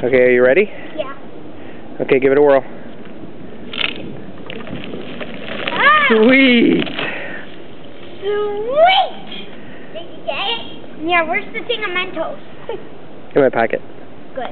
Okay, are you ready? Yeah. Okay, give it a whirl. Ah! Sweet! Sweet! Did you get it? Yeah, where's the thing of Mentos? In my pocket.